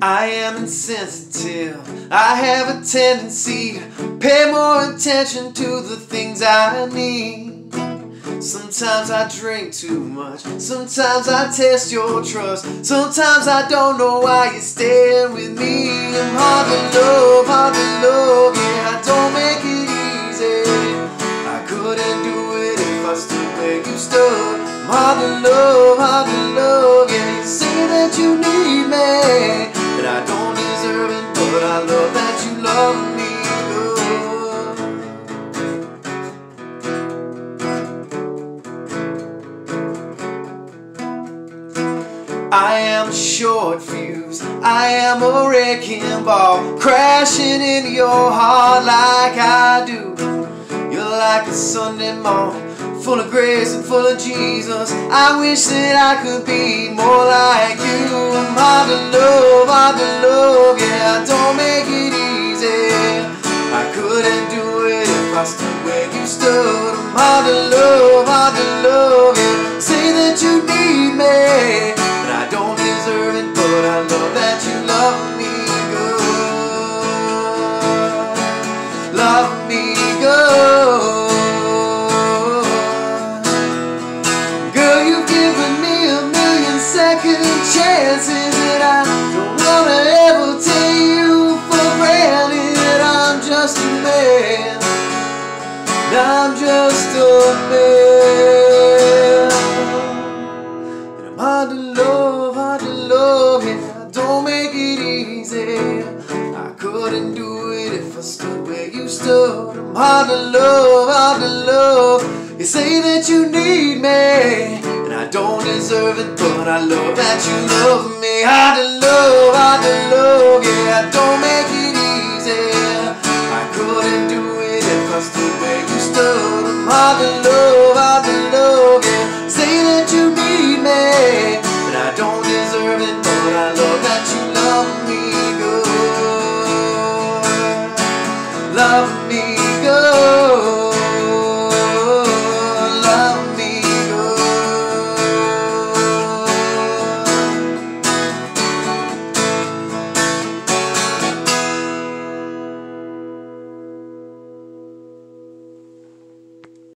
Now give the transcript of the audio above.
I am insensitive. I have a tendency to pay more attention to the things I need. Sometimes I drink too much. Sometimes I test your trust. Sometimes I don't know why you're staying with me. I'm hard to love, yeah, I don't make it easy. I couldn't do it if I stood where you stood. I'm hard to love, yeah, you say that you need me, but I don't deserve it, but I love that you love me. I am a short fuse, I am a wrecking ball, crashing into your heart like I do. You're like a Sunday morning, full of grace and full of Jesus. I wish that I could be more like you. I'm hard to love, yeah, I don't make it easy. I couldn't do it if I stood where you stood. I'm hard to love, yeah, say that you need me, but I don't deserve it, but I love that you love me good. Love me good. Second chances that I don't wanna ever take you for granted. I'm just a man, I'm just a man, and I'm hard to love, yeah, I don't make it easy. I couldn't do it if I stood where you stood. I'm hard to love, you say that you need me, and I don't deserve it, but I love that you love me. Hard to love.